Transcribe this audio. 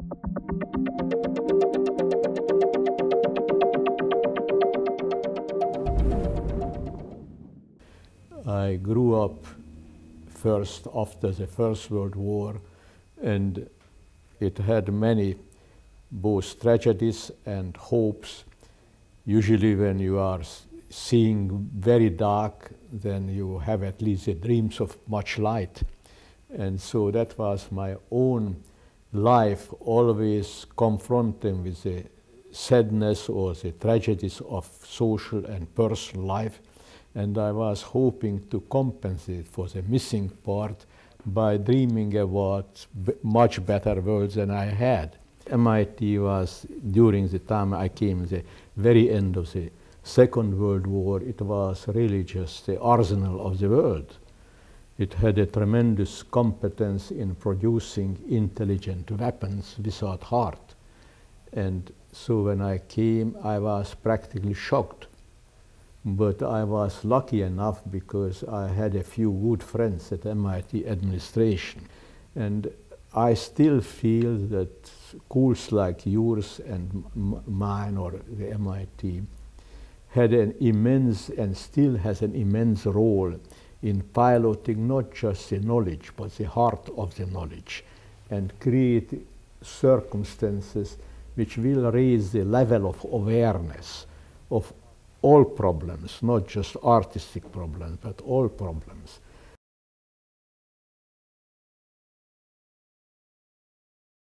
I grew up first after the First World War, and it had many both tragedies and hopes. Usually when you are seeing very dark, then you have at least the dreams of much light. And so that was my own life, always confronting with the sadness or the tragedies of social and personal life. And I was hoping to compensate for the missing part by dreaming about much better world than I had. MIT was, during the time I came, the very end of the Second World War, it was really just the arsenal of the world. It had a tremendous competence in producing intelligent weapons without heart. And so when I came, I was practically shocked. But I was lucky enough because I had a few good friends at MIT administration. And I still feel that schools like yours and mine or the MIT had an immense and still has an immense role in piloting not just the knowledge, but the heart of the knowledge, and create circumstances which will raise the level of awareness of all problems, not just artistic problems, but all problems.